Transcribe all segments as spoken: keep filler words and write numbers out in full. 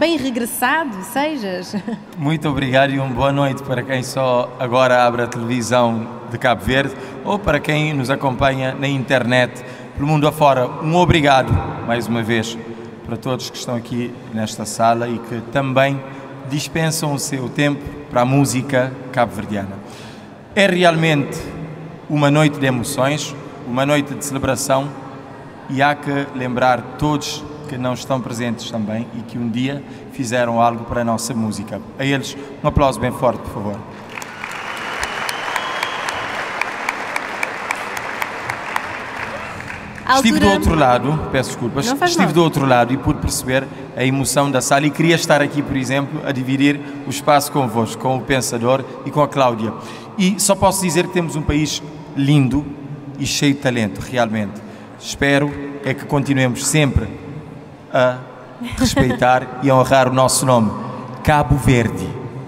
bem regressado sejas. Muito obrigado e uma boa noite para quem só agora abre a televisão de Cabo Verde ou para quem nos acompanha na internet, pelo mundo afora. Um obrigado, mais uma vez, para todos que estão aqui nesta sala e que também dispensam o seu tempo para a música cabo-verdiana. É realmente uma noite de emoções, uma noite de celebração e há que lembrar todos que não estão presentes também e que um dia fizeram algo para a nossa música. A eles, um aplauso bem forte, por favor. Estive do outro lado, peço desculpas, estive do outro lado e pude perceber a emoção da sala e queria estar aqui, por exemplo, a dividir o espaço convosco, com o Pensador e com a Cláudia. E só posso dizer que temos um país lindo e cheio de talento, realmente. Espero é que continuemos sempre a respeitar e a honrar o nosso nome, Cabo Verde.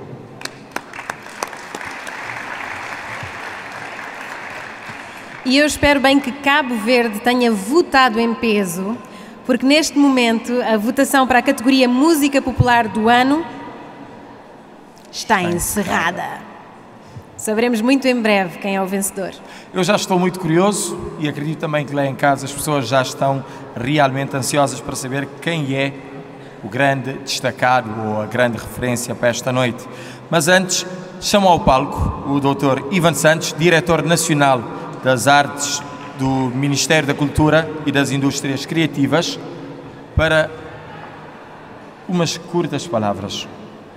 E eu espero bem que Cabo Verde tenha votado em peso, porque neste momento a votação para a categoria Música Popular do Ano está, está encerrada. encerrada. Saberemos muito em breve quem é o vencedor. Eu já estou muito curioso e acredito também que lá em casa as pessoas já estão realmente ansiosas para saber quem é o grande destacado ou a grande referência para esta noite. Mas antes, chamo ao palco o doutor Ivan Santos, diretor nacional das Artes do Ministério da Cultura e das Indústrias Criativas, para umas curtas palavras.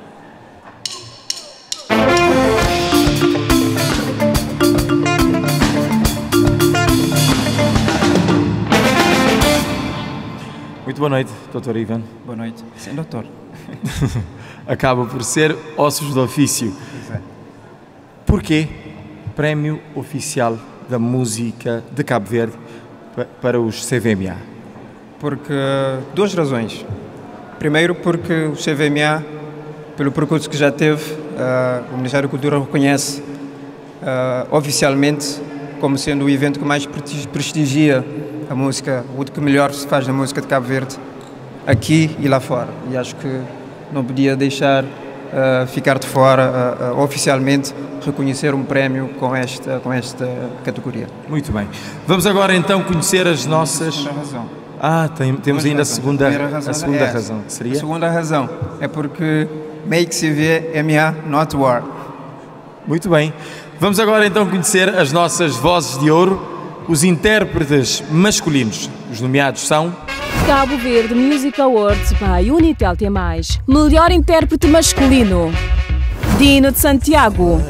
Muito boa noite, doutor Ivan. Boa noite. Sim, doutor. Acaba por ser ossos do ofício. Exato. Porquê Prémio Oficial da Música de Cabo Verde para os C V M A? Porque duas razões. Primeiro, porque o C V M A, pelo percurso que já teve, uh, o Ministério da Cultura reconhece uh, oficialmente como sendo o evento que mais prestigia a música, o que melhor se faz na música de Cabo Verde, aqui e lá fora. E acho que não podia deixar uh, ficar de fora, uh, uh, oficialmente, reconhecer um prémio com esta, com esta categoria. Muito bem. Vamos agora então conhecer as nossas... A segunda razão. Ah, tem, temos ainda a segunda, a razão, a segunda é razão. Seria? A segunda razão é porque Make C V M A Not War. Muito bem. Vamos agora então conhecer as nossas vozes de ouro, os intérpretes masculinos. Os nomeados são... Cabo Verde Music Awards by Unitel T mais. Melhor intérprete masculino, Dino de Santiago.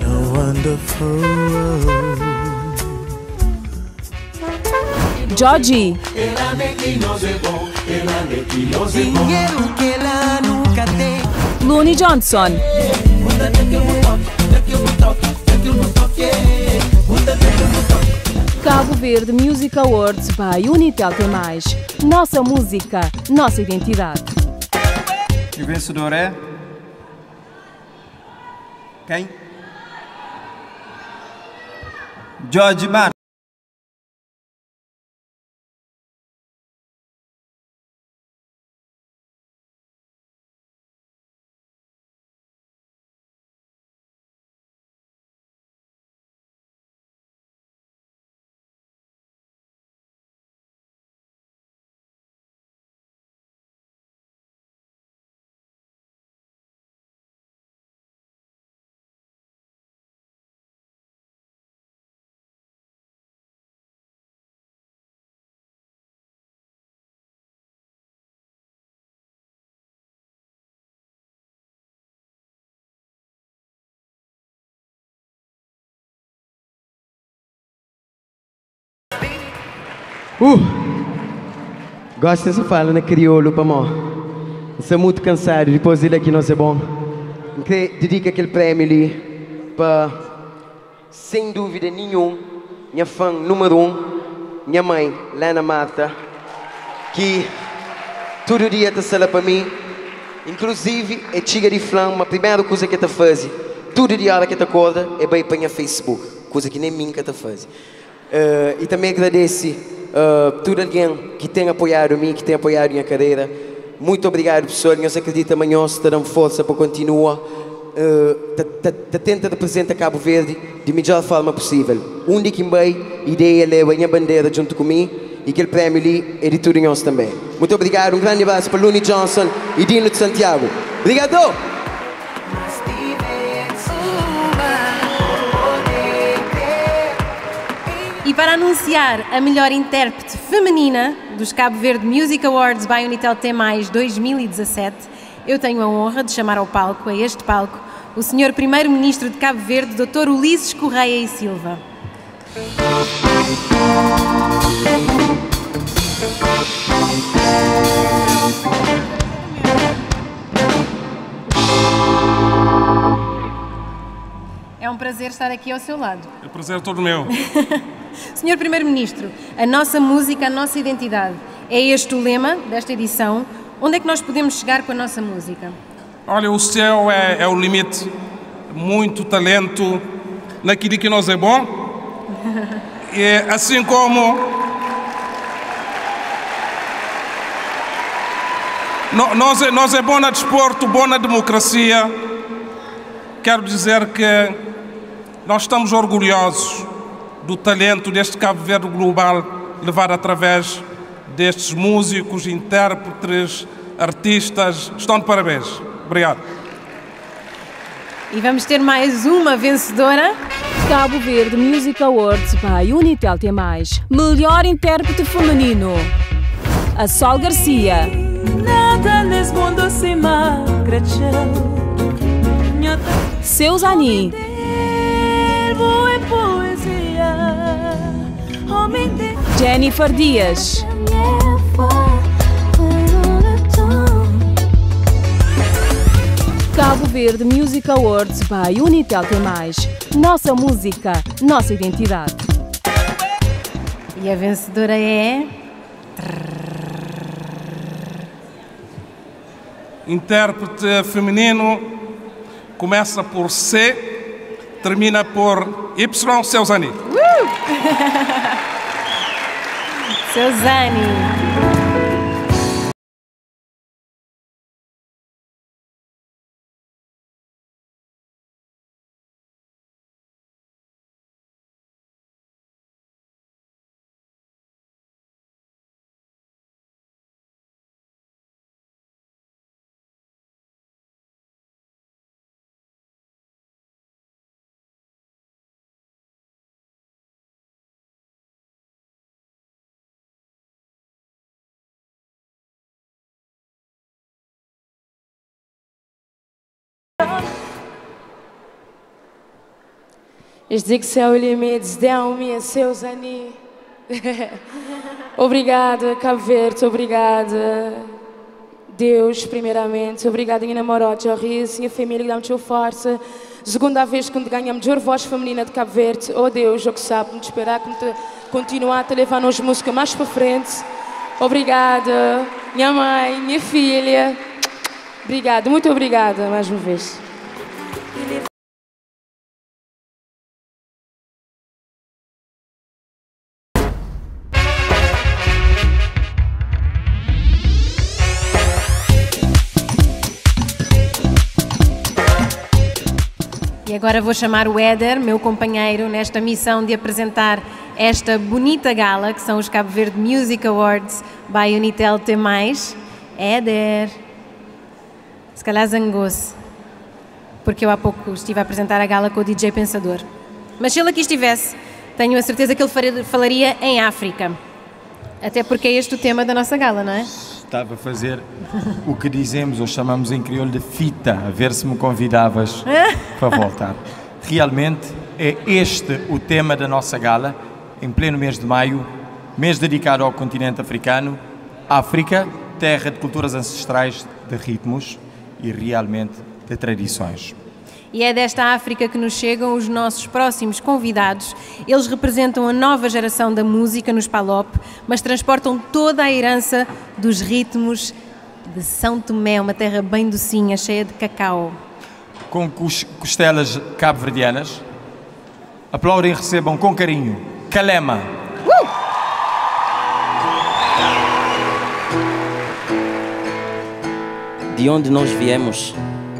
Georgie. Looney Johnson. Cabo Verde Music Awards by Unitel T mais. Nossa música, nossa identidade. E o vencedor é... Quem? George Martin. Uh! Gosto dessa fala na crioulo para mim. Estou muito cansado, depois dele aqui não é bom. Dedico aquele prémio ali para, sem dúvida nenhuma, minha fã número um, minha mãe, Lena Mata, que todo dia está sala para mim. Inclusive, é chiga de flama, a primeira coisa que está fazendo, todo dia que está acorda, é bem para o Facebook, coisa que nem mim que está fazendo. Uh, e também agradeço Uh, todo alguém que tem apoiado a mim, que tem apoiado a minha carreira, Muito obrigado, professor. Nós acreditamos amanhã se terão força para continuar. Uh, tenta representar Cabo Verde de melhor forma possível. Onde que vai, ideia leva a bandeira junto comigo e aquele prémio ali é de tudo nós também. Muito obrigado. Um grande abraço para Luni Johnson e Dino de Santiago. Obrigado! E para anunciar a melhor intérprete feminina dos Cabo Verde Music Awards by Unitel T mais, dois mil e dezassete, eu tenho a honra de chamar ao palco, a este palco, o senhor Primeiro-Ministro de Cabo Verde, doutor Ulisses Correia e Silva. É um prazer estar aqui ao seu lado. É um prazer todo meu. senhor Primeiro-Ministro, a nossa música, a nossa identidade. É este o lema desta edição. Onde é que nós podemos chegar com a nossa música? Olha, o céu é, é o limite. Muito talento naquilo que nós é bom. E assim como no, nós, é, nós é bom na desporto, bom na democracia. Quero dizer que nós estamos orgulhosos do talento deste Cabo Verde global levado através destes músicos, intérpretes, artistas. Estão de parabéns. Obrigado. E vamos ter mais uma vencedora. Cabo Verde Music Awards by Unitel T mais. Melhor intérprete feminino. A Sol Garcia. Nada nesse mundo se Seusani. Jennifer Dias. Cabo Verde Music Awards by Unitel T mais. Nossa música, nossa identidade. E a vencedora é... Intérprete feminino começa por C, termina por Y, Seusani. Uh! Seusani. Ich digo céu e limites, dão-me a Seusani. Obrigada, Cabo Verde, obrigada. Deus, primeiramente. Obrigada, minha namorada, Jorris, minha família, que dá-me sua força. Segunda vez que ganho a melhor voz feminina de Cabo Verde. Oh Deus, eu que sabe, me esperar que me continuar a levar nos música mais para frente. Obrigada, minha mãe, minha filha. Obrigada, muito obrigada mais uma vez. E agora vou chamar o Éder, meu companheiro, nesta missão de apresentar esta bonita gala, que são os Cabo Verde Music Awards by Unitel T mais. Éder, se calhar zangou-se, porque eu há pouco estive a apresentar a gala com o D J Pensador. Mas se ele aqui estivesse, tenho a certeza que ele falaria em África. Até porque é este o tema da nossa gala, não é? Estava a fazer o que dizemos ou chamamos em crioulo de fita, a ver se me convidavas para voltar. Realmente é este o tema da nossa gala, em pleno mês de maio, mês dedicado ao continente africano, África, terra de culturas ancestrais, de ritmos e realmente de tradições. E é desta África que nos chegam os nossos próximos convidados. Eles representam a nova geração da música nos Palop, mas transportam toda a herança dos ritmos de São Tomé, uma terra bem docinha, cheia de cacau. Com costelas cabo-verdianas, aplaudem e recebam com carinho Kalema. Uh! de onde nós viemos,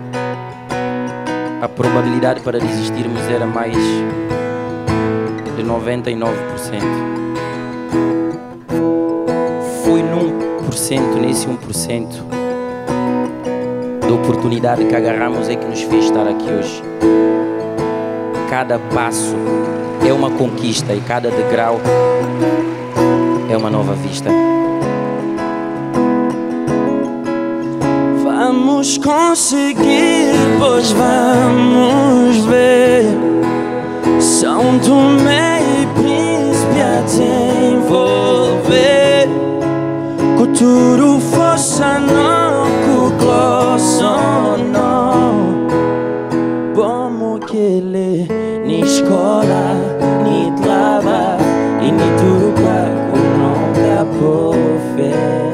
a probabilidade para desistirmos era mais de noventa e nove por cento. Foi num por cento, nesse um por cento da oportunidade que agarramos é que nos fez estar aqui hoje. Cada passo é uma conquista e cada degrau é uma nova vista. Vamos conseguir, pois vamos ver. São Tomé e Príncipe a te envolver. Cultura, força, não, cuclosso, não. Como que ele, ni escola, ni trava, e ni tudo pago, nunca por fé.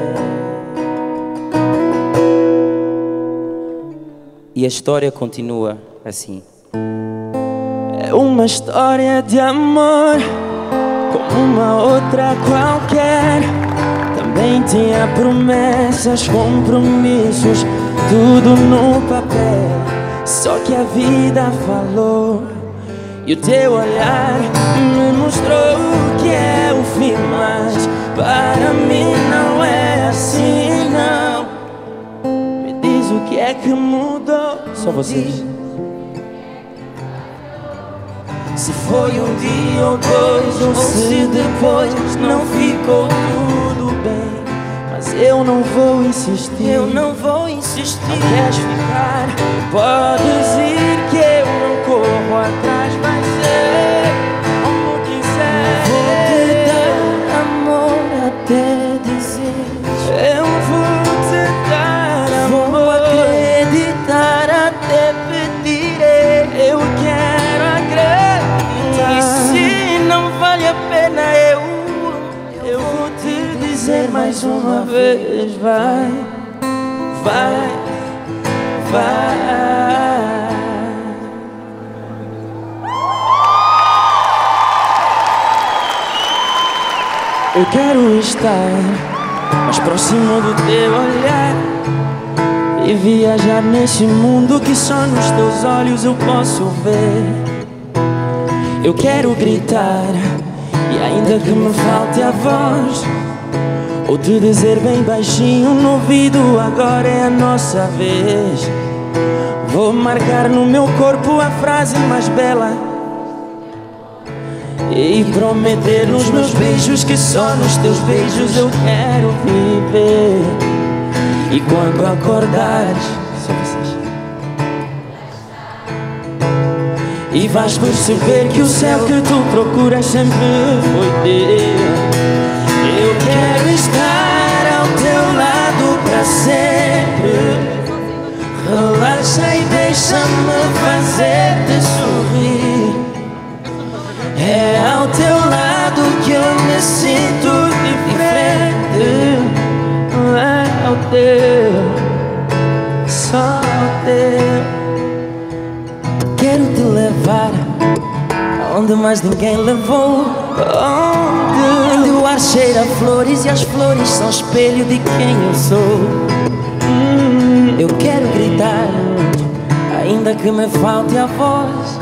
E a história continua assim. É uma história de amor, como uma outra qualquer. Também tinha promessas, compromissos, tudo no papel. Só que a vida falou e o teu olhar me mostrou que é o fim, mas para mim não é assim, não. Me diz o que é que mudou. Só vocês. Se foi um dia ou dois, ou se depois não ficou tudo bem, mas eu não vou insistir. Eu não vou insistir. Não queres ficar? Podes ir, que eu não corro atrás. Vai ser como quiser. Vou te dar amor até dizer. Eu vou te dar amor. Vou acreditar até pedir. Eu quero acreditar. E se não vale a pena, eu Eu vou te dizer mais uma vez. Vai, vai, vai. Eu quero estar mais próximo do teu olhar e viajar nesse mundo que só nos teus olhos eu posso ver. Eu quero gritar e ainda que me falte a voz, ou te dizer bem baixinho no ouvido, agora é a nossa vez. Vou marcar no meu corpo a frase mais bela e prometer nos meus beijos que só nos teus beijos eu quero viver. E quando acordares, só vocês, e vais perceber que o céu que tu procuras sempre foi teu. Eu quero estar ao teu lado para sempre. Relaxa e deixa-me fazer-te sorrir. É ao teu lado que eu me sinto diferente. É ao teu, só ao teu. Quero te levar aonde mais ninguém levou. Onde o ar cheira a flores e as flores são espelho de quem eu sou. hum, Eu quero gritar, ainda que me falte a voz.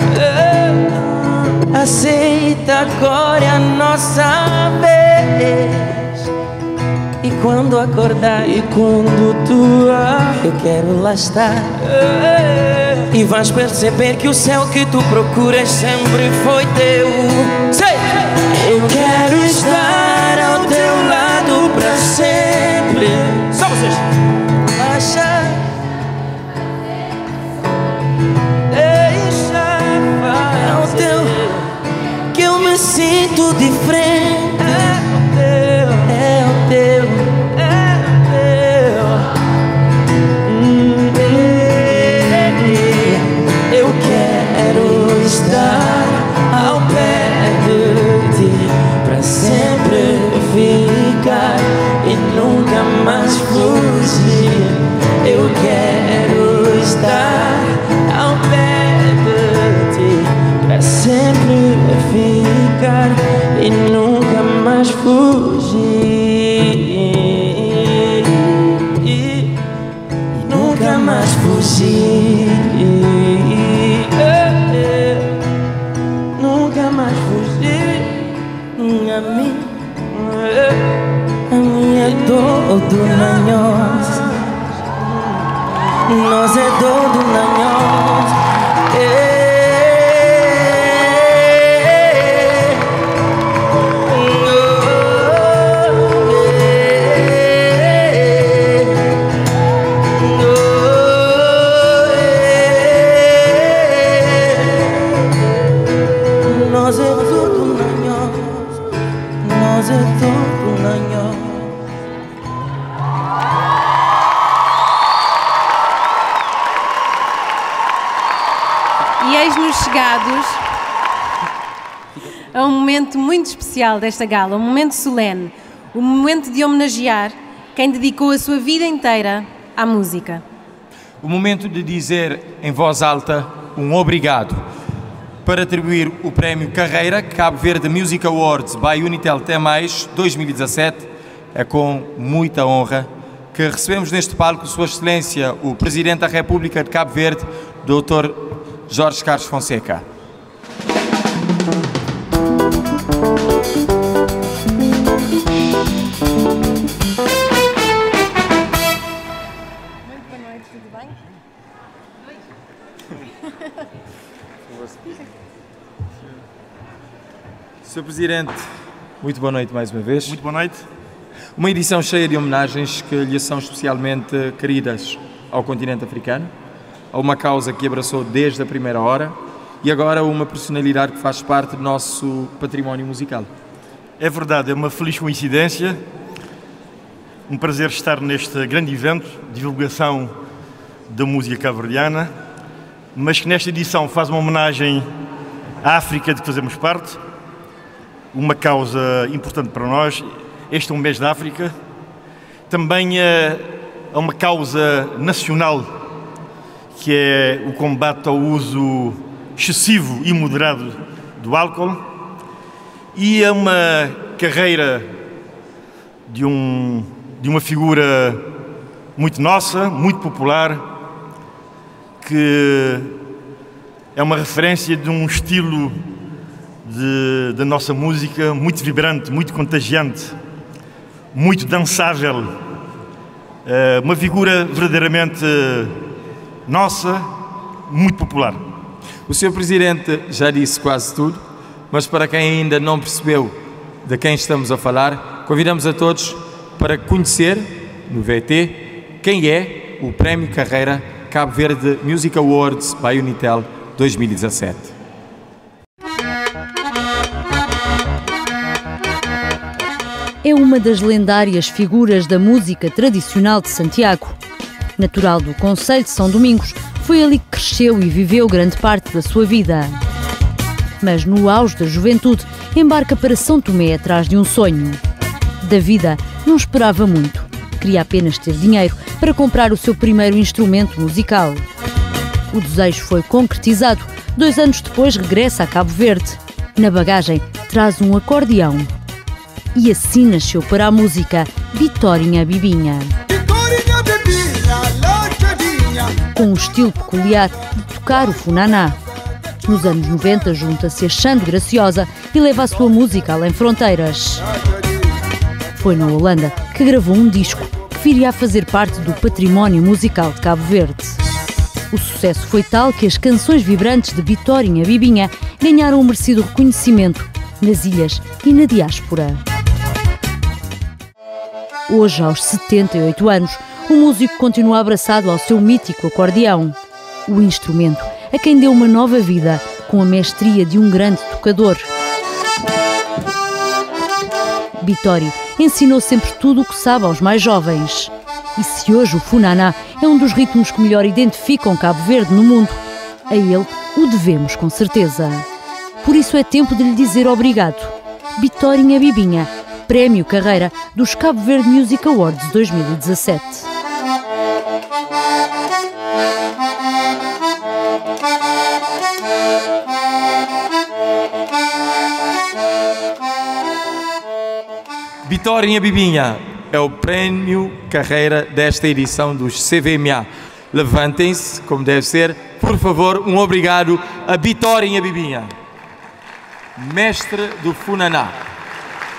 Aceita, agora é a nossa vez. E quando acordar, e quando tu ah, eu quero lá estar. E vais perceber que o céu que tu procuras sempre foi teu. Sei! Eu quero estar ao teu lado para sempre. Só vocês! Deixa, deixa ao teu, que eu me sinto diferente. É o teu, é o teu, é o teu. hum, Eu quero estar ao pé de ti para sempre ficar e nunca mais fugir. Eu quero estar ao pé de ti para sempre ficar e nunca mais fugir. E nunca a mim, a minha dor do nanhós, nós é dor do nanhós. Nós é dor do nanhós, nós é dor do nanhós. E eis-nos chegados a um momento muito especial desta gala, um momento solene, um momento de homenagear quem dedicou a sua vida inteira à música. O momento de dizer em voz alta um obrigado, para atribuir o prémio Carreira Cabo Verde Music Awards by Unitel T mais dois mil e dezassete. É com muita honra que recebemos neste palco Sua Excelência, o Presidente da República de Cabo Verde, doutor Jorge Carlos Fonseca. Muito boa noite, tudo bem? senhor Presidente, muito boa noite mais uma vez. Muito boa noite. Uma edição cheia de homenagens que lhe são especialmente queridas ao continente africano, a uma causa que abraçou desde a primeira hora e agora uma personalidade que faz parte do nosso património musical. É verdade, é uma feliz coincidência, um prazer estar neste grande evento, divulgação da música cabo-verdiana, mas que nesta edição faz uma homenagem à África de que fazemos parte, uma causa importante para nós. Este é um mês da África, também é uma causa nacional, que é o combate ao uso excessivo e moderado do álcool, e é uma carreira de, um, de uma figura muito nossa, muito popular, que é uma referência de um estilo de, da nossa música muito vibrante, muito contagiante, muito dançável, uma figura verdadeiramente nossa, muito popular. O senhor Presidente já disse quase tudo, mas para quem ainda não percebeu de quem estamos a falar, convidamos a todos para conhecer no V T quem é o Prémio Carreira Cabo Verde Music Awards by Unitel dois mil e dezassete. É uma das lendárias figuras da música tradicional de Santiago. Natural do concelho de São Domingos, foi ali que cresceu e viveu grande parte da sua vida. Mas no auge da juventude, embarca para São Tomé atrás de um sonho. Da vida não esperava muito, queria apenas ter dinheiro para comprar o seu primeiro instrumento musical. O desejo foi concretizado, dois anos depois regressa a Cabo Verde. Na bagagem traz um acordeão. E assim nasceu para a música Bitorinha Bibinha. Com um estilo peculiar de tocar o funaná. Nos anos noventa junta-se a Xando Graciosa e leva a sua música além fronteiras. Foi na Holanda que gravou um disco que viria a fazer parte do património musical de Cabo Verde. O sucesso foi tal que as canções vibrantes de Bitorinha Bibinha ganharam um merecido reconhecimento nas ilhas e na diáspora. Hoje, aos setenta e oito anos, o músico continua abraçado ao seu mítico acordeão. O instrumento a quem deu uma nova vida com a mestria de um grande tocador. Bitori ensinou sempre tudo o que sabe aos mais jovens. E se hoje o funaná é um dos ritmos que melhor identificam Cabo Verde no mundo, a ele o devemos com certeza. Por isso é tempo de lhe dizer obrigado. Bitorinha Bibinha, Prémio Carreira dos Cabo Verde Music Awards dois mil e dezassete. Bitorinha Bibinha é o Prémio Carreira desta edição dos C V M A. Levantem-se, como deve ser. Por favor, um obrigado a Bitorinha Bibinha, mestre do funaná.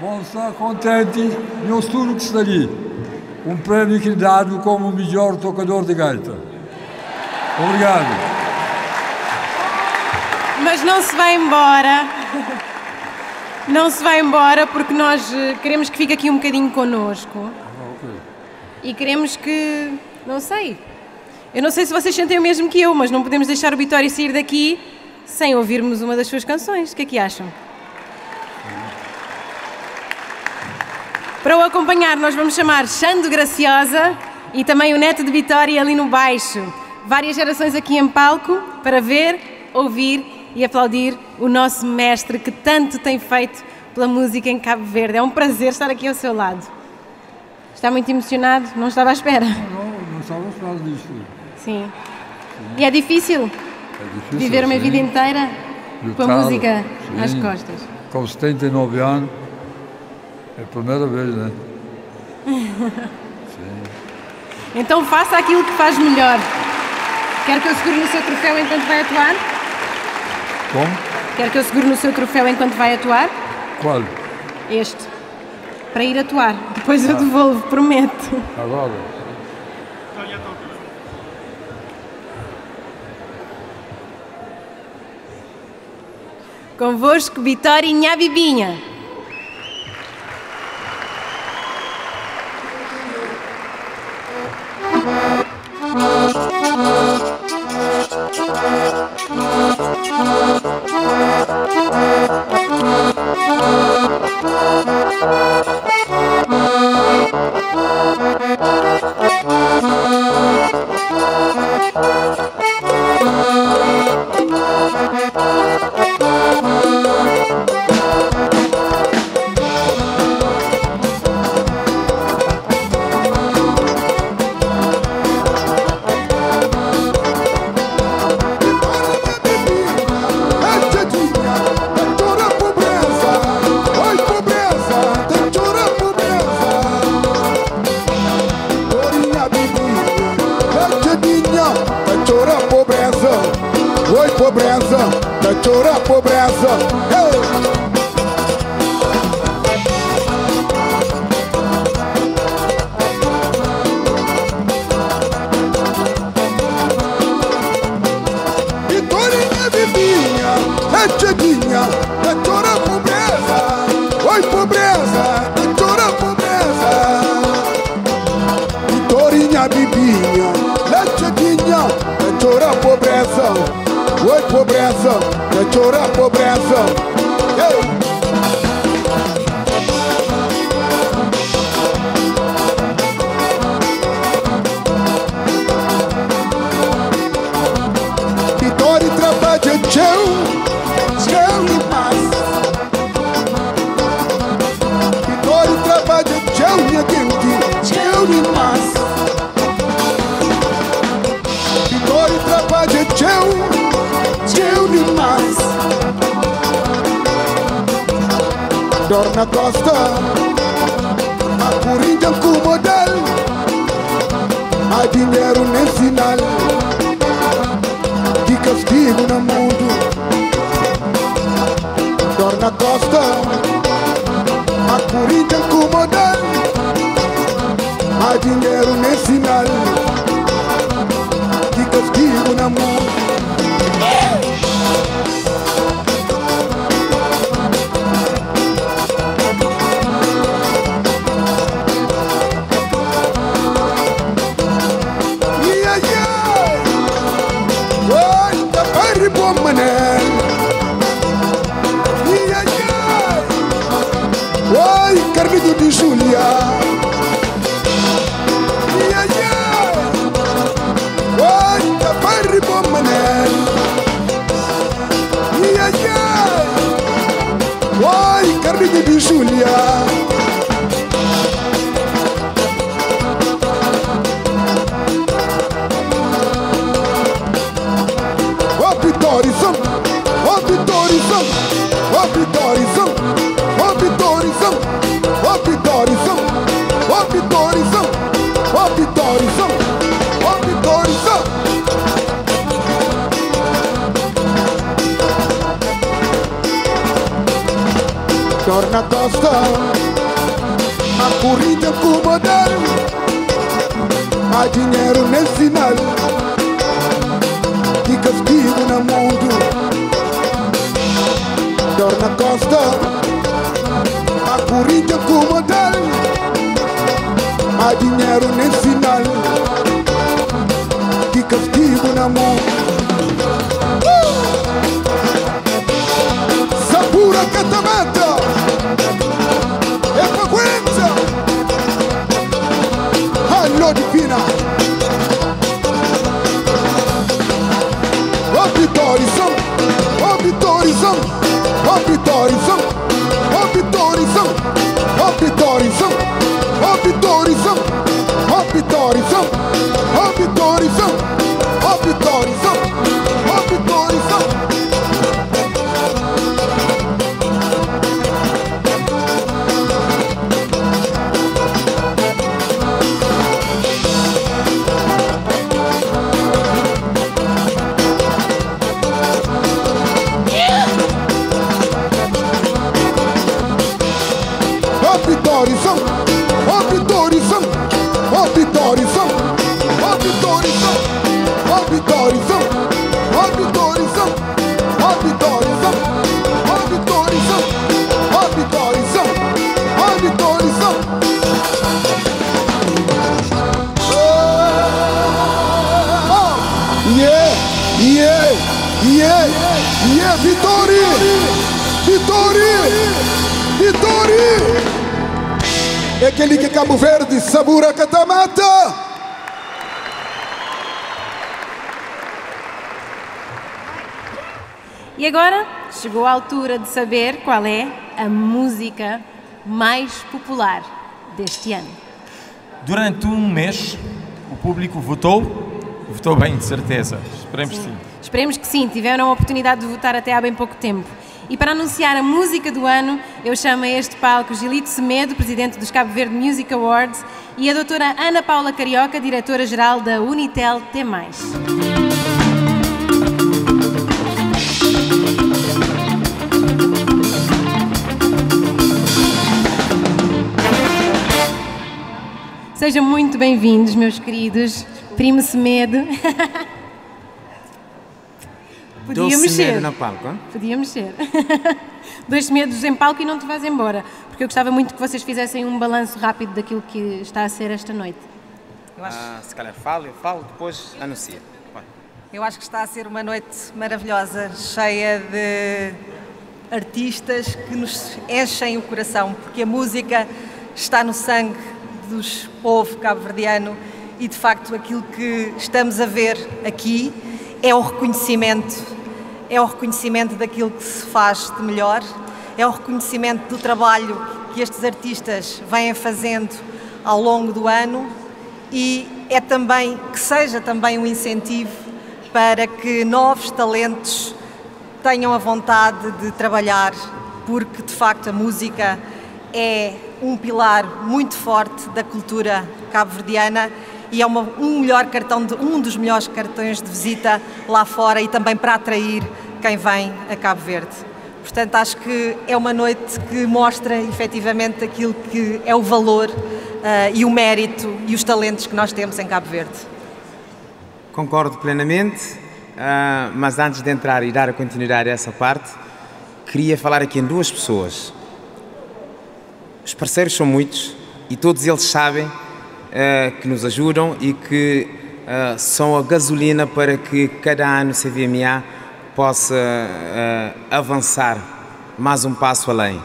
vão estar contentes no estudo que está ali. Um prémio que lhe dado como o melhor tocador de gaita. Obrigado. Mas não se vai embora. Não se vai embora porque nós queremos que fique aqui um bocadinho connosco. Ah, ok. E queremos que... não sei. Eu não sei se vocês sentem o mesmo que eu, mas não podemos deixar o Vitória sair daqui sem ouvirmos uma das suas canções. O que é que acham? Para o acompanhar, nós vamos chamar Xando Graciosa e também o neto de Vitória ali no baixo. Várias gerações aqui em palco para ver, ouvir e aplaudir o nosso mestre que tanto tem feito pela música em Cabo Verde. É um prazer estar aqui ao seu lado. Está muito emocionado? Não estava à espera? Não, não, não estava à espera disto. Sim. Sim. E é difícil, é difícil viver uma sim. vida inteira com a música sim. às costas. Com setenta e nove anos, é a primeira vez, né? Sim. Então faça aquilo que faz melhor. Quer que eu segure no seu troféu enquanto vai atuar? Como? Quer que eu segure no seu troféu enquanto vai atuar? Qual? Este. Para ir atuar. Depois eu devolvo, prometo. Agora. Convosco, Vitória e Nha Bibinha. Dorna Costa, a Corinthians com modelo, a dinheiro nem sinal, que castigo no mundo. Dorna Costa, a Corinthians com modelo, a dinheiro nem sinal, que castigo no mundo. Oi, Carlito de Júlia. Oi, Taparri Bomanel. Oi, Carlito de Júlia. Ó Vitorizão, ó Vitorizão, ó Vitorizão, ó Vitorizão, ó Vitorizão, ó Vitorizão, ó Vitorizão, ó Vitorizão. Torna na costa, a corrida com o modelo, há dinheiro nesse sinal, de castigo no mundo. Dor na costa, a corrida com o modelo, há dinheiro nesse sinal, de castigo no mundo. Sabura catamata, é pra aguenta. Alô divina, ó vitorizão, ó vitorizão, ó vitorizão, ó vitorizão, ó vitorizão, ó vitorizão, ó vitorizão, ó vitorizão, ó vitorizão, ó vitorizão. Vitorizão, ó vitorizão, ó vitorizão, ó vitorizão, ó vitorizão, ó vitorizão, ó vitorizão, ó vitorizão, ó vitorizão, ó vitorizão. Yeah, yeah, yeah, yeah, Vitória, Vitória, Vitória. É aquele que Cabo Verde, Sabura Catamata. E agora chegou a altura de saber qual é a música mais popular deste ano. Durante um mês, o público votou, votou bem, de certeza. Esperemos que sim. Esperemos que sim, tiveram a oportunidade de votar até há bem pouco tempo. E para anunciar a música do ano, eu chamo a este palco Gilito Semedo, presidente dos Cabo Verde Music Awards, e a doutora Ana Paula Carioca, diretora-geral da Unitel T mais. Sejam muito bem-vindos, meus queridos. Primo Semedo. Podia mexer. Na palco, hein? Podia mexer. Dois Semedos em palco e não te vais embora, porque eu gostava muito que vocês fizessem um balanço rápido daquilo que está a ser esta noite. Eu acho... ah, se calhar falo, eu falo, depois anuncia. Vai. Eu acho que está a ser uma noite maravilhosa, cheia de artistas que nos enchem o coração, porque a música está no sangue dos povo cabo-verdiano e, de facto, aquilo que estamos a ver aqui é o reconhecimento É o reconhecimento daquilo que se faz de melhor, é o reconhecimento do trabalho que estes artistas vêm fazendo ao longo do ano e é também que seja também um incentivo para que novos talentos tenham a vontade de trabalhar, porque de facto a música é um pilar muito forte da cultura cabo-verdiana e é uma, um, melhor cartão de, um dos melhores cartões de visita lá fora e também para atrair quem vem a Cabo Verde. Portanto, acho que é uma noite que mostra efetivamente aquilo que é o valor uh, e o mérito e os talentos que nós temos em Cabo Verde. Concordo plenamente, uh, mas antes de entrar e dar a continuidade a essa parte, queria falar aqui em duas pessoas. Os parceiros são muitos e todos eles sabem Uh, que nos ajudam e que uh, são a gasolina para que cada ano C V M A possa uh, avançar mais um passo além.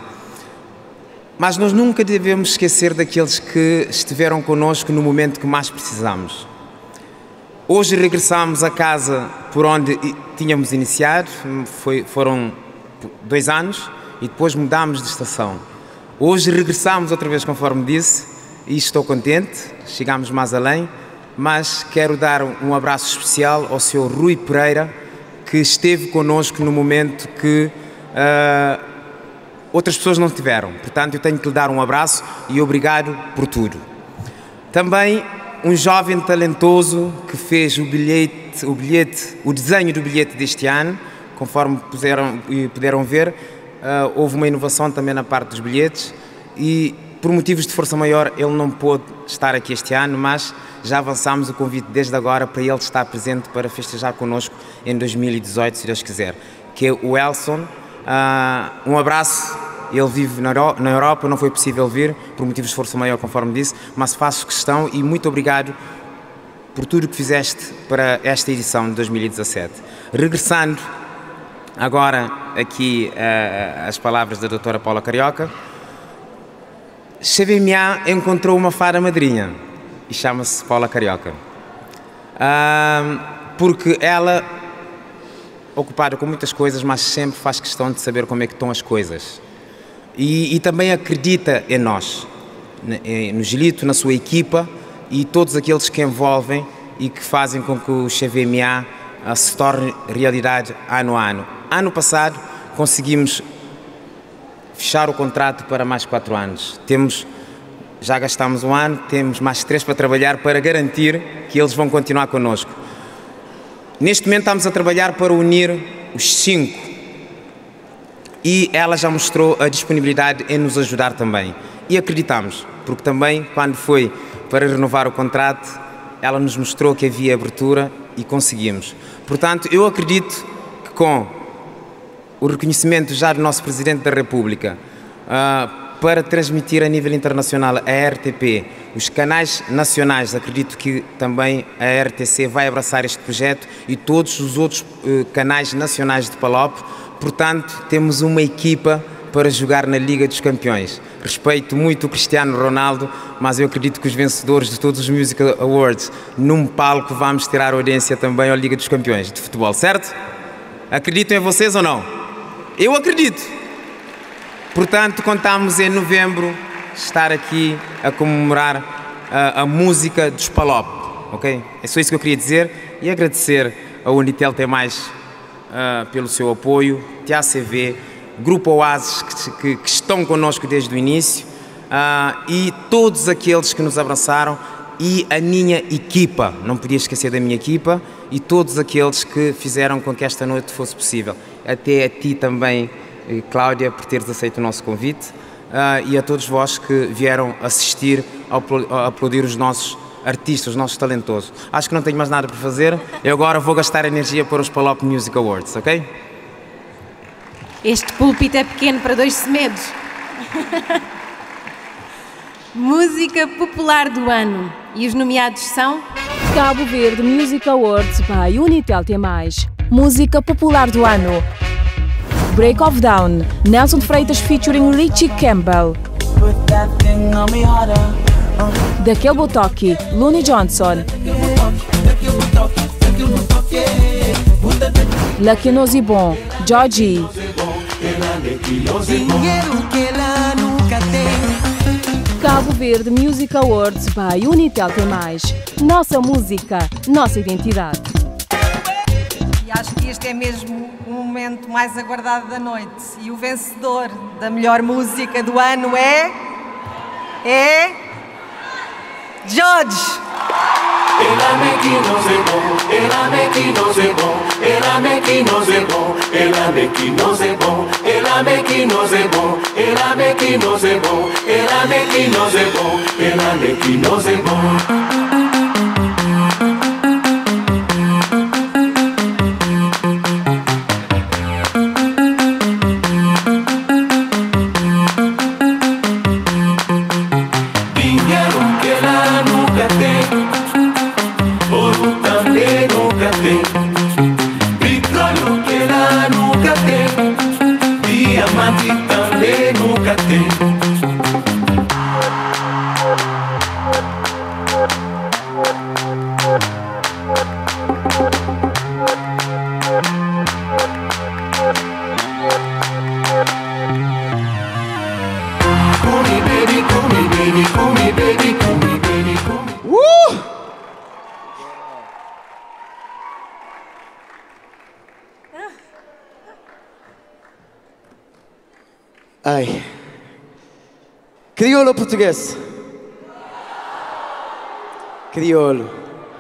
Mas nós nunca devemos esquecer daqueles que estiveram connosco no momento que mais precisamos. Hoje regressamos a casa por onde tínhamos iniciado, foi, foram dois anos, e depois mudámos de estação. Hoje regressamos outra vez, conforme disse, e estou contente, chegamos mais além, mas quero dar um abraço especial ao senhor Rui Pereira, que esteve connosco no momento que uh, outras pessoas não tiveram. Portanto, eu tenho que lhe dar um abraço e obrigado por tudo. Também um jovem talentoso que fez o bilhete, o bilhete, o desenho do bilhete deste ano, conforme puderam, puderam ver, uh, houve uma inovação também na parte dos bilhetes e, por motivos de força maior, ele não pôde estar aqui este ano, mas já avançámos o convite desde agora para ele estar presente para festejar connosco em dois mil e dezoito, se Deus quiser, que é o Elson. Uh, um abraço, ele vive na, Euro na Europa, não foi possível vir por motivos de força maior, conforme disse, mas faço questão e muito obrigado por tudo que fizeste para esta edição de dois mil e dezassete. Regressando agora aqui uh, às palavras da doutora Paula Carioca, Xavier Miá encontrou uma fada madrinha e chama-se Paula Carioca, uh, porque ela, ocupada com muitas coisas, mas sempre faz questão de saber como é que estão as coisas e, e também acredita em nós, no Gilito, na sua equipa e todos aqueles que envolvem e que fazem com que o Xavier Miá uh, se torne realidade ano a ano. Ano passado conseguimos fechar o contrato para mais quatro anos. Temos, já gastamos um ano, temos mais três para trabalhar para garantir que eles vão continuar connosco. Neste momento estamos a trabalhar para unir os cinco e ela já mostrou a disponibilidade em nos ajudar também. E acreditamos, porque também quando foi para renovar o contrato, ela nos mostrou que havia abertura e conseguimos. Portanto, eu acredito que com o reconhecimento já do nosso Presidente da República uh, para transmitir a nível internacional a R T P, os canais nacionais, acredito que também a R T C vai abraçar este projeto e todos os outros uh, canais nacionais de Palop. Portanto, temos uma equipa para jogar na Liga dos Campeões. Respeito muito o Cristiano Ronaldo, mas eu acredito que os vencedores de todos os Music Awards, num palco, vamos tirar audiência também à Liga dos Campeões de futebol, certo? Acreditam em vocês ou não? Eu acredito. Portanto, contamos em novembro estar aqui a comemorar a, a música dos Palop, ok? É só isso que eu queria dizer e agradecer ao Unitel T mais uh, pelo seu apoio, T A C V, Grupo Oasis que, que, que estão connosco desde o início uh, e todos aqueles que nos abraçaram e a minha equipa, não podia esquecer da minha equipa e todos aqueles que fizeram com que esta noite fosse possível. Até a ti também, Cláudia, por teres aceito o nosso convite uh, e a todos vós que vieram assistir a aplaudir os nossos artistas, os nossos talentosos. Acho que não tenho mais nada para fazer, eu agora vou gastar energia para os Palop Music Awards, ok? Este púlpito é pequeno para dois semedos. Música popular do ano. E os nomeados são? Cabo Verde Music Awards by Unitel T mais. Música popular do ano. Break of Down, Nelson de Freitas featuring Richie Campbell. Daquele Botoque, Looney Johnson. Lucky Nozibon, Georgie. Cabo Verde Music Awards by Unitel T mais. Nossa música, nossa identidade. E acho que este é mesmo o momento mais aguardado da noite. E o vencedor da melhor música do ano é... É... George! Ela me que não se bom, ela me que não se bom, ela me que não se bom, ela me que não se bom, ela me que não se bom, ela me que não se bom, ela me que não se bom, ela me que não se bom. Ai. Crioulo ou português? Crioulo.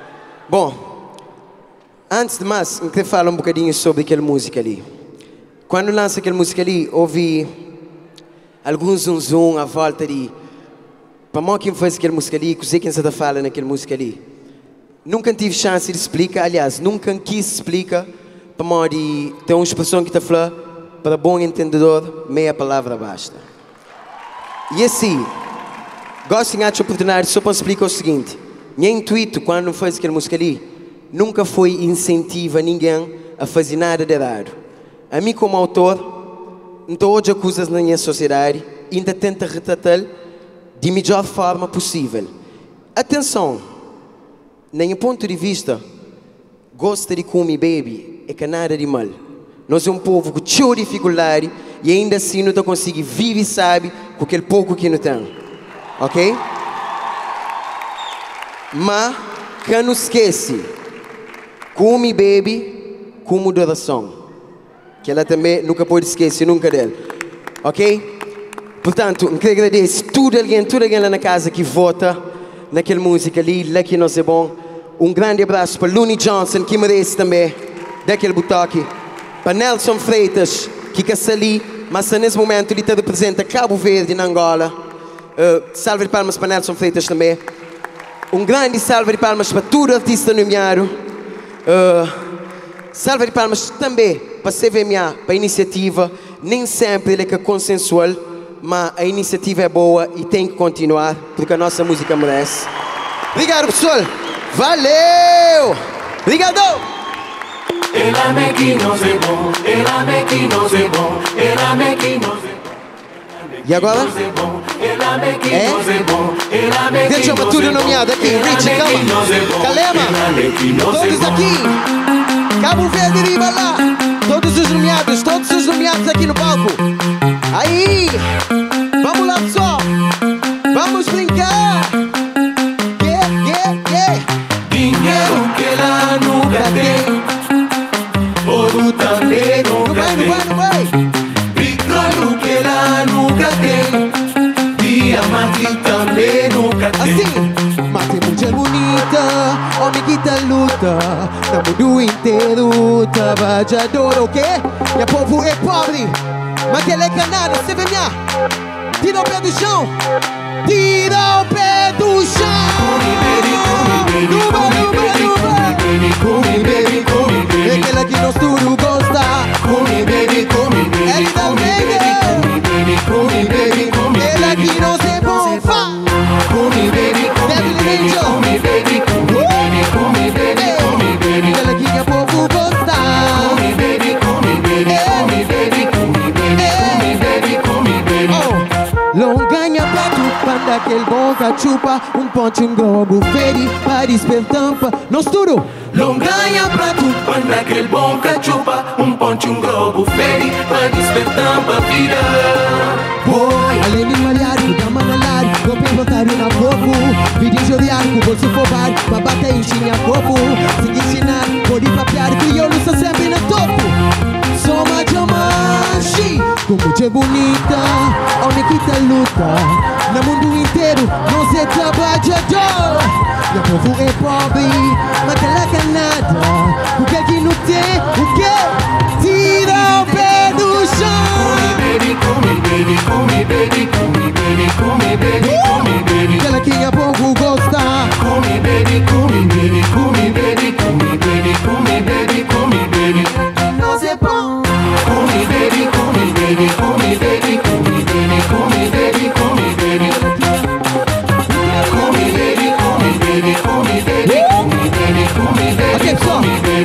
Bom, antes de mais, eu queria falar um bocadinho sobre aquela música ali. quando lança aquela música ali, ouvi algum zum zum à volta de para mim quem fez aquela música ali, que sei quem se está falando naquela música ali. Nunca tive chance de explicar, aliás, nunca quis explicar para mim de ter uma expressão que está falando, para bom entendedor, meia palavra basta. E assim, gosto de ter oportunidade só para explicar o seguinte, meu intuito quando fez aquela música ali, nunca foi incentivar ninguém a fazer nada de errado. A mim como autor, não estou hoje acusas na minha sociedade, ainda tenta retratar de melhor forma possível. Atenção, no meu ponto de vista, gosta de comer baby é que nada de mal. Nós é um povo com tinha dificuldade e ainda assim não consegue viver e sabe com aquele pouco que não tem. Ok? Mas, que não esquece, come baby com moderação. Que ela também nunca pode esquecer, nunca dele. Ok? Portanto, eu quero agradecer tudo alguém, tudo alguém lá na casa que vota naquela música ali, lá que nós é bom. Um grande abraço para Looney Johnson, que merece também, daquele butoque. Para Nelson Freitas, que está ali, mas nesse momento ele representa Cabo Verde, na Angola. Uh, salve de palmas para Nelson Freitas também. Um grande salve de palmas para todo artista nomeado. Uh, salve de palmas também para C V M A, para a iniciativa. Nem sempre ele é consensual, mas a iniciativa é boa e tem que continuar, porque a nossa música merece. Obrigado, pessoal. Valeu! Obrigado! Ela me que não se bom, ela me que não se bom, ela me que não se bom. E agora? É? Deixa eu tudo nomeado aqui. Richie, calma. Calema. Todos aqui. Cabo Verde, riba lá. Todos os nomeados, todos os nomeados aqui no palco. Aí. Vamos lá, pessoal. Vamos brincar. Yeah, yeah, yeah. Dinheiro que ela nunca tem. Ouro também nunca tem. Não vai, não vai, não vai. Petróleo que ela nunca tem. Diamante também nunca tem. Assim, mate mulher bonita, homem que tá luta, no mundo inteiro, trabalhador, ok? E o povo é pobre, mas ele é canado, você vê minha? Tira o pé do chão, tira o pé do chão. Nuba, nuba, nuba. Come baby, come baby. É aquela que nós tudo gosta. Come baby, come baby. É da come baby, come baby, come baby. Ela que não se bomba. Come baby, come baby, come baby, come baby, come baby, come baby. Ela que o povo gosta. Come baby, come baby, come baby, come baby, come baby, come baby. Longanha prato, panda aquele boca chupa, um ponte, um globo, feri, Paris, pertampa, nós tudo. Longanha prato, panda aquele boca chupa, um ponte, um globo, feri, Paris, pertampa, vida. Boy, além de malhar, da manalar, eu perguntaria na povo, vídeo joviar, com bolso fobar, babata e tinha povo, sem ensinar, pode papiar, crioulo só sempre no topo. Soma diamante, como mulher bonita, homem que tá luta, no mundo inteiro, não se trabalhador. E o povo é pobre, mas ela quer nada, porque aqui não tem o que? Tira o pé do chão. Come baby, come baby, come baby, come baby, come baby, come baby. Ela que a pouco gosta. Come baby, come baby, come baby, come baby, come baby, come baby. Nós é bom. Come baby, come baby, come baby, come baby, come baby, come baby. Come baby, come baby, come baby, come baby, come baby. Ok, pessoal.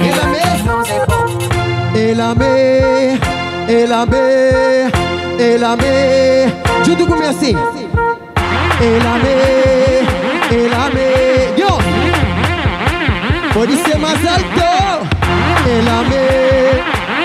Ela me, ela me, ela me. Junto comigo assim. Ela me, ela me. Yo. Pode ser mais alto. Ela me.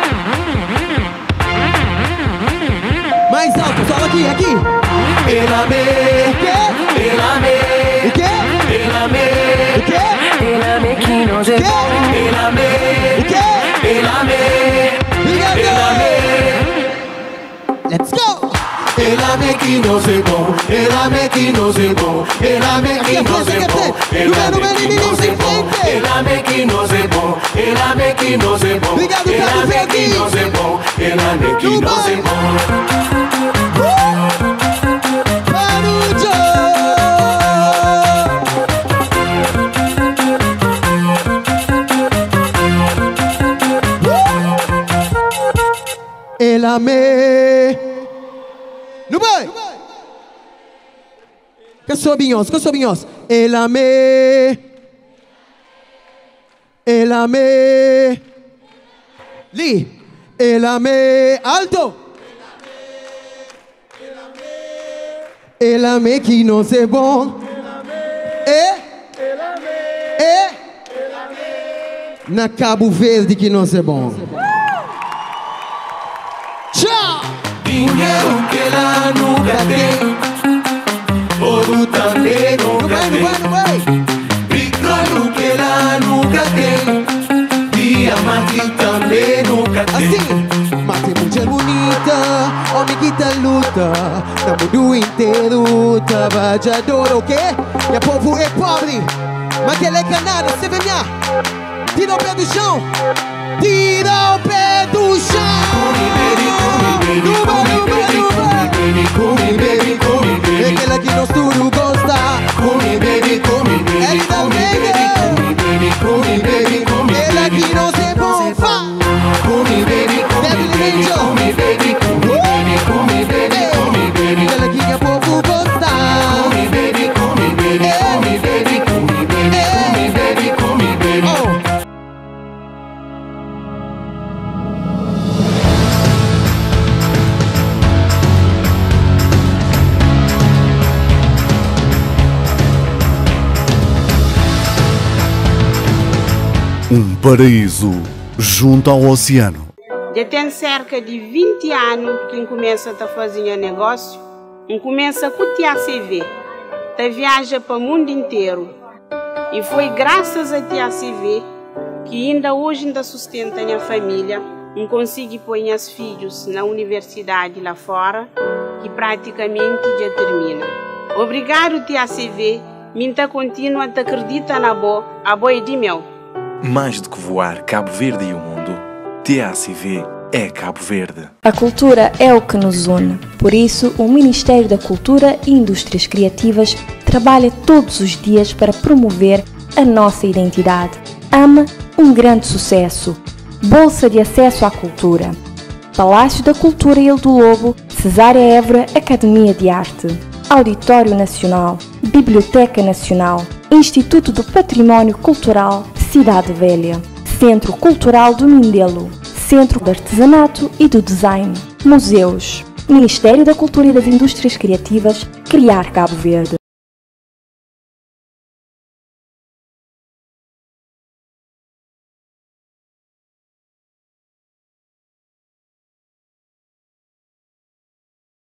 Mais alto, só aqui, aqui. Ela me, o quê? Ela me, o quê? Ela me, o quê? Ela me que não se bom. Ela me, o quê? Ela me, Ela me. Let's go. Ela me que não se bom. Ela me que não se bom. Ela me que não se bom. Ela me que não se bom. Ela me que não se bom. Ela me que não se bom. Obrigado, Ela me que não se bom. ela nem que nós é bom. Ela me... Não vai! Que sobinhos, que sobinhos. Ela me... Ela me... Li. Ela me... Alto! Ela me que não é bom. É? É? Na Cabo Verde que não é bom. Tchau! Dinheiro que ela nunca tem, ouro também nunca tem, petróleo que ela nunca tem, diamante também nunca tem. Assim, mate mulher bonita, homem que tá luta, no mundo inteiro, trabalhador, ok? E o povo é pobre, mas que ele é canado, você vê minha? Tira o pé do chão, tira o pé do chão. É aquela que nós tudo gosta. Come, baby, come, baby. Ela também come, baby, come. Ela que nós é bom. Come, baby, come, baby, come, baby, come, baby, come, baby, come, baby. Ela que o povo gosta. Come, baby, come, baby, come, baby, come, baby, come, baby, come, baby. Um paraíso junto ao oceano. Já tem cerca de vinte anos que começa a fazer negócio. Começa com o T A C V. Tá viaja para o mundo inteiro. E foi graças a T A C V que ainda hoje ainda sustenta a minha família. Não consigo pôr meus filhos na universidade lá fora, que praticamente já termina. Obrigado T A C V, minha continua a acreditar na boa, a boa de meu. Mais do que voar Cabo Verde e o mundo, T A C V é Cabo Verde. A cultura é o que nos une. Por isso, o Ministério da Cultura e Indústrias Criativas trabalha todos os dias para promover a nossa identidade. AMA, um grande sucesso. Bolsa de Acesso à Cultura. Palácio da Cultura Ilha do Lobo, Cesária Évora Academia de Arte. Auditório Nacional, Biblioteca Nacional, Instituto do Património Cultural, Cidade Velha, Centro Cultural do Mindelo, Centro de Artesanato e do Design, Museus, Ministério da Cultura e das Indústrias Criativas, Criar Cabo Verde.